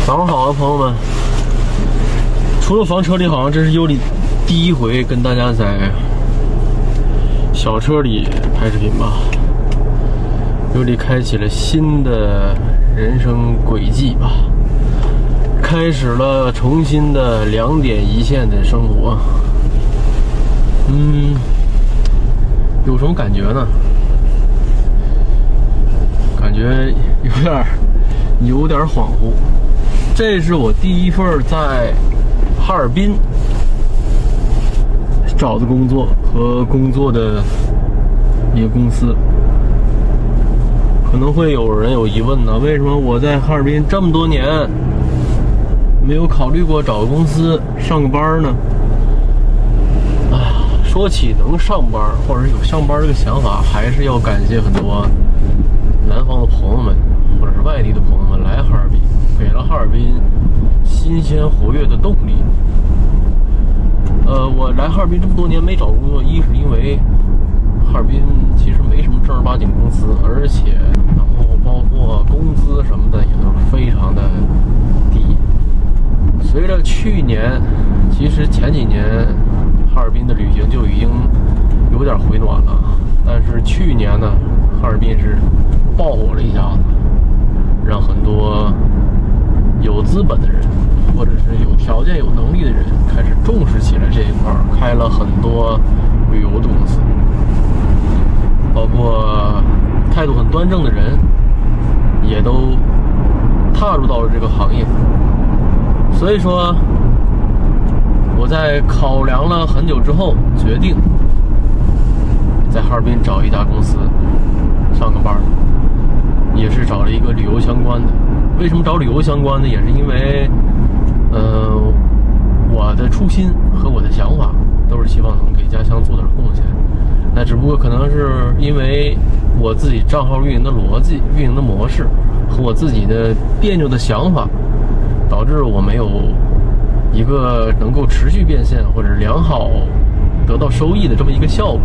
早上好啊，朋友们！除了房车里，好像这是优里第一回跟大家在小车里拍视频吧。优里开启了新的人生轨迹吧，开始了重新的2点一线的生活。有什么感觉呢？感觉有点恍惚。这是我第一份在哈尔滨找的工作和工作的一个公司。可能会有人有疑问呢，为什么我在哈尔滨这么多年没有考虑过找个公司上个班呢？说起能上班或者有上班这个想法，还是要感谢很多南方的朋友们或者是外地的朋友们来哈尔滨，给了哈尔滨新鲜活跃的动力。我来哈尔滨这么多年没找工作，一是因为哈尔滨其实没什么正儿八经公司，而且然后包括工资什么的也都非常的低。随着去年，其实前几年哈尔滨的旅行就已经有点回暖了，但是去年呢，哈尔滨是爆火了一下子，让很多有资本的人或者是有条件有能力的人开始重视起来这一块，开了很多旅游的公司，包括态度很端正的人也都踏入到了这个行业。所以说我在考量了很久之后，决定在哈尔滨找一家公司上个班，也是找了一个旅游相关的。为什么找旅游相关的？也是因为我的初心和我的想法都是希望能给家乡做点贡献。那只不过可能是因为我自己账号运营的逻辑、运营的模式和我自己的别扭的想法，导致我没有一个能够持续变现或者良好得到收益的这么一个效果。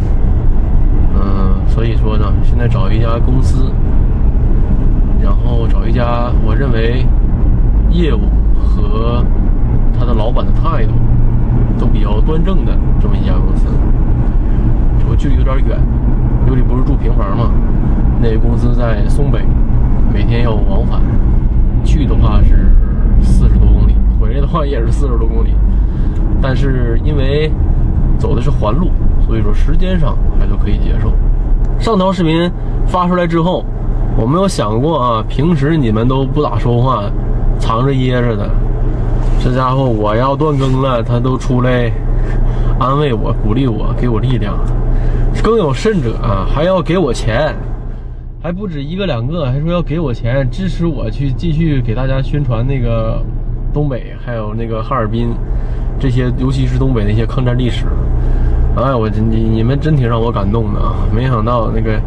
所以说呢，现在找一家公司，然后找一家我认为业务和他的老板的态度都比较端正的这么一家公司。这个距离有点远，尤里不是住平房嘛，那个公司在松北，每天要往返，去的话是40多公里，回来的话也是40多公里，但是因为走的是环路，所以说时间上还都可以接受。上条视频发出来之后，我没有想过啊，平时你们都不咋说话，藏着掖着的，这家伙我要断更了，他都出来安慰我、鼓励我、给我力量。更有甚者啊，还要给我钱，还不止1个2个，还说要给我钱支持我去继续给大家宣传那个东北还有那个哈尔滨这些，尤其是东北那些抗战历史。哎，你们真挺让我感动的啊！没想到那个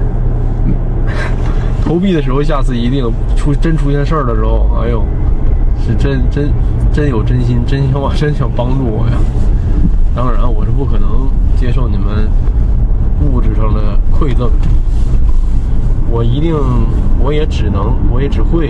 投币的时候，下次一定真出现事儿的时候，哎呦，是真有真心，真想帮助我呀！当然，我是不可能接受你们物质上的馈赠，我也只会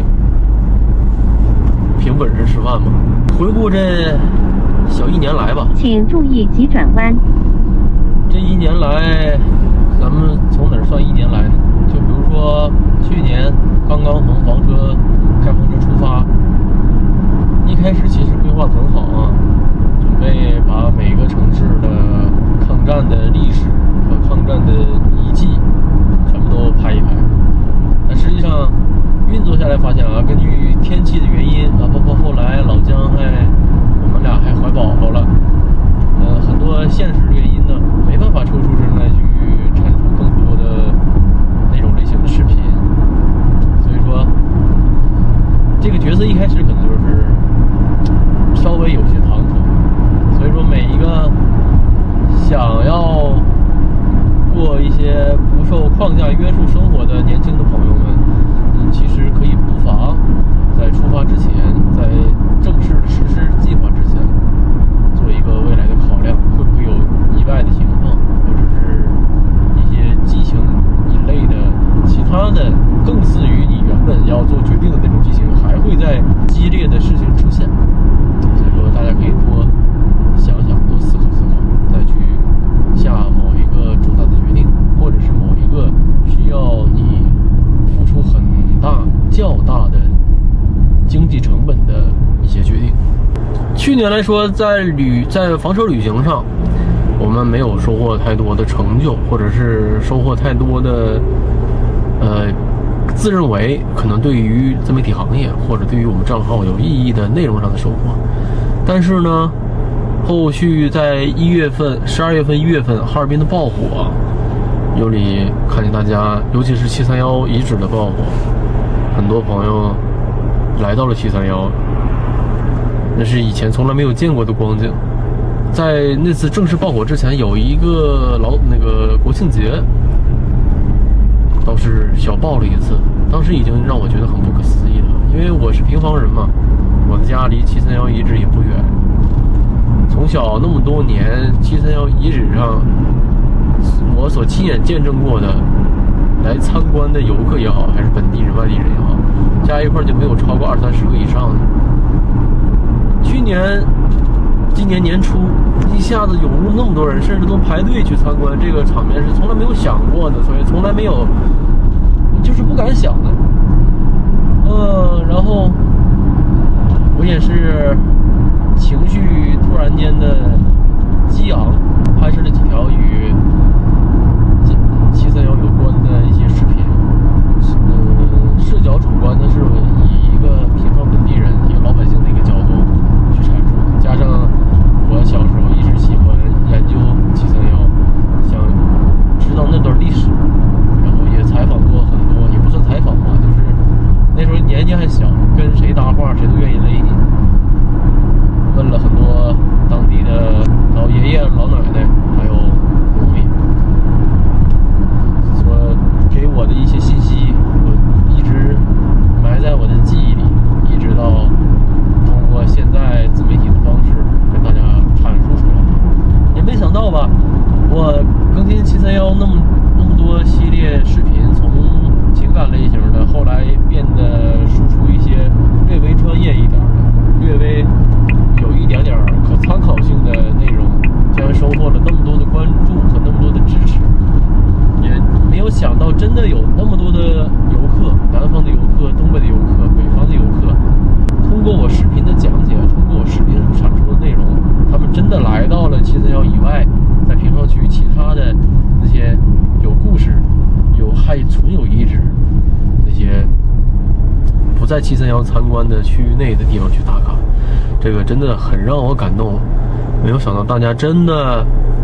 凭本事吃饭嘛。回顾这小1年来吧， 请注意急转弯。 这1年来，咱们从哪儿算1年来呢？就比如说去年刚刚从开房车出发，一开始其实规划很好啊，准备把每个城市的抗战的历史和抗战的遗迹全部都拍一拍。但实际上运作下来发现啊，根据天气的原因啊，包括后来老姜我们俩还怀宝宝了，很多现实原因呢，没办法抽出身来去产出更多的那种类型的视频。所以说这个角色一开始可能就是稍微有些唐突，所以说每一个想要过一些不受框架约束生活的年轻的朋友们，其实可以不妨在出发之前，在正式实施计划之前，做一个未来的考量，会不会有意外的情况，或者是一些激情一类的其他的更似于你原本要做决定的那种激情，还会在本的一些决定。去年来说，在房车旅行上，我们没有收获太多的成就，或者是收获太多的自认为可能对于自媒体行业或者对于我们账号有意义的内容上的收获。但是呢，后续在12月份、1月份，哈尔滨的爆火，有里看见大家，尤其是731遗址的爆火，很多朋友来到了731，那是以前从来没有见过的光景。在那次正式爆火之前，有一个国庆节，倒是小爆了一次，当时已经让我觉得很不可思议了。因为我是平房人嘛，我的家离731遗址也不远，从小那么多年，731遗址上我所亲眼见证过的来参观的游客也好，还是本地人、外地人也好，加一块就没有超过20-30个以上的。今年年初一下子涌入那么多人，甚至都排队去参观，这个场面是从来没有想过的，所以从来没有，就是不敢想的。然后我也是情绪突然间的激昂，拍摄了几条与731有关的一些视频。视角主观的是以一个平常本地人、一个老百姓的一个角度去阐述，加上我小时候一直喜欢研究731，想知道那段历史，然后也采访过很多，也不算采访吧，就是那时候年纪还小，跟谁搭话谁都愿意勒你。问了很多当地的老爷爷、老奶奶，还有农民，说给我的一些信息，我一直埋在我的记忆里，一直到通过现在自媒体的方式跟大家阐述出来。也没想到吧，我更新731那么多系列视频，从情感类型的，后来变得输出一些略微专业一点的，略微有一点点可参考性的内容，竟然收获了那么多的关注和那么多的支持。也没有想到真的有那么多的游客，南方的游客、东北的游客、北方的游客，通过我视频的讲解，通过我视频产出的内容，他们真的来到了731以外，在平昌区其他的那些有故事、还存有遗址、那些不在731参观的区域内的地方去打卡，这个真的很让我感动。没有想到大家真的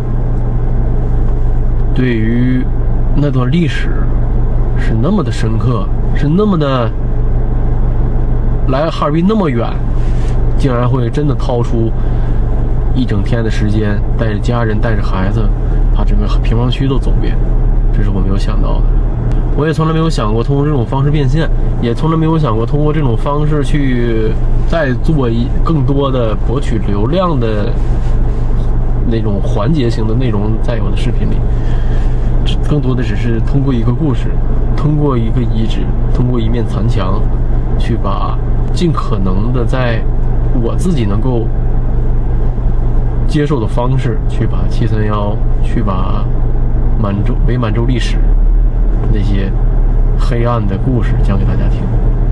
对于那段历史是那么的深刻，是那么的来哈尔滨那么远，竟然会真的掏出一整天的时间，带着家人带着孩子把整个平房区都走遍，这是我没有想到的。我也从来没有想过通过这种方式变现，也从来没有想过通过这种方式去再做更多的博取流量的那种环节型的内容在我的视频里。更多的只是通过一个故事，通过一个遗址，通过一面残墙，去把尽可能的在我自己能够接受的方式，去把731，去把伪满洲历史那些黑暗的故事讲给大家听。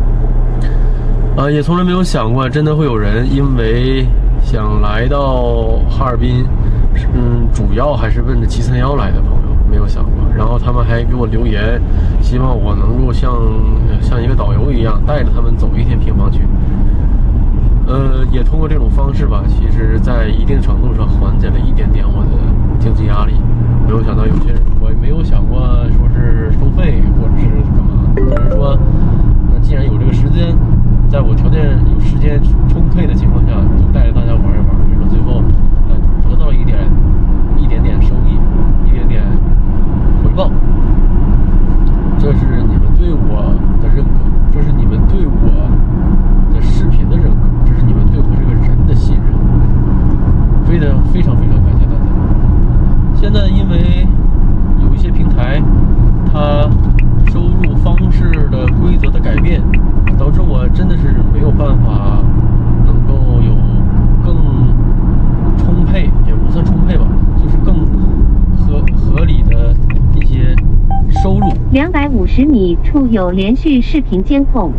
也从来没有想过真的会有人因为想来到哈尔滨，主要还是奔着731来的朋友，没有想过。然后他们还给我留言，希望我能够像一个导游一样，带着他们走一天平房区。也通过这种方式吧，其实在一定程度上缓解了一点点我的经济压力。没有想到有些人，我也没有想过说是收费或者是干嘛，只是说，那既然有这个时间，在我条件有时间充沛的情况下，就带着大家玩一玩，没准最后得到一点点收益，一点点回报。这是你们对我的认可，这是你们对我的视频的认可，这是你们对我这个人的信任，非常感谢大家。现在因为有一些平台它收入方式的规则的改变，导致我真的是没有办法能够有更充沛，也不算充沛吧，就是更合理的一些收入。 250米处有连续视频监控。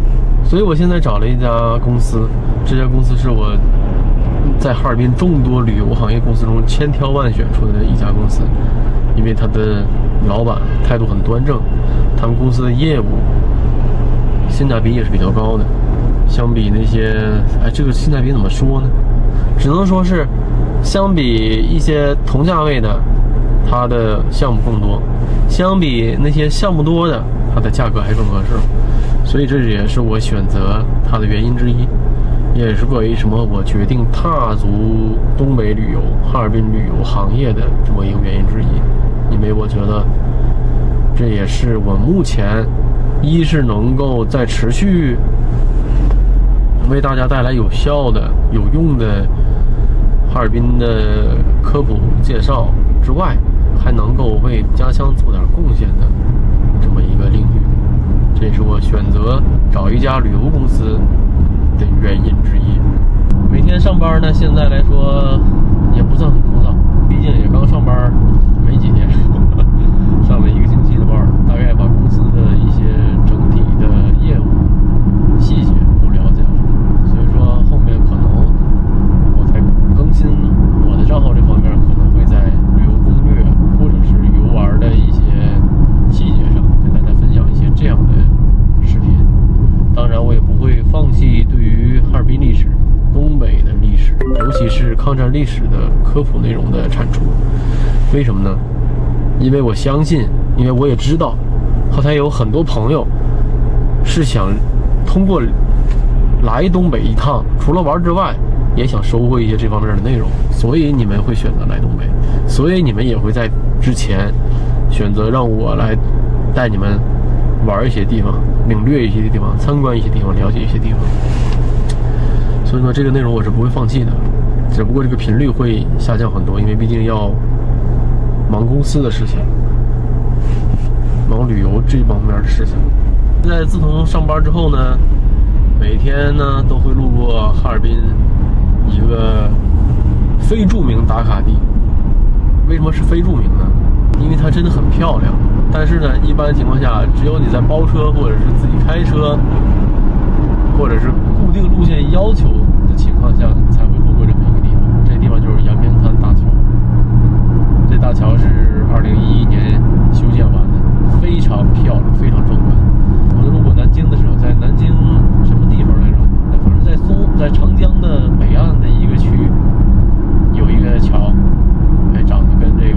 所以我现在找了一家公司，这家公司是我在哈尔滨众多旅游行业公司中千挑万选出的一家公司，因为他的老板态度很端正，他们公司的业务性价比也是比较高的。相比那些，这个性价比怎么说呢？只能说是相比一些同价位的，它的项目更多；相比那些项目多的，它的价格还更合适。所以这也是我选择它的原因之一，也是为什么我决定踏足东北旅游、哈尔滨旅游行业的这么一个原因之一。因为我觉得这也是我目前一是能够在持续为大家带来有效的、有用的哈尔滨的科普介绍之外，还能够为家乡做点贡献的这么一个领域。这也是我选择找一家旅游公司的原因之一。每天上班呢，现在来说也不算很枯燥，毕竟也刚上班没几天，上了1个星期的班，大概把公司的一些整体的业务细节都了解了。所以说后面可能我在更新我的账号这方面，可能会在旅游攻略或者是游玩的一些细节上跟大家分享一些这样的视频。当然我也不会放弃对于哈尔滨历史、东北的历史，尤其是抗战历史的科普内容的产出。为什么呢？因为我相信，因为我也知道后台有很多朋友是想通过来东北一趟，除了玩之外也想收获一些这方面的内容，所以你们会选择来东北，所以你们也会在之前选择让我来带你们玩一些地方，领略一些地方，参观一些地方，了解一些地方。所以呢，这个内容我是不会放弃的，只不过这个频率会下降很多，因为毕竟要忙公司的事情，忙旅游这方面的事情。现在自从上班之后呢，每天呢都会路过哈尔滨一个非著名打卡地。为什么是非著名呢？因为它真的很漂亮，但是呢，一般情况下，只有你在包车或者是自己开车，或者是固定路线要求的情况下，才会路过这么一个地方。这地方就是阳明滩大桥。这大桥是2011年修建完的，非常漂亮，非常壮观。我路过南京的时候，在南京什么地方来着？反正在长江的北岸的一个区域，有一个桥，长得跟这个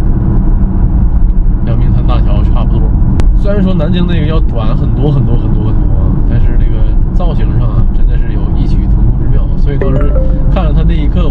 阳明滩大桥差不多。虽然说南京那个要短很多，但是这个造型上啊，真的是有异曲同工之妙。所以当时看了它那一刻，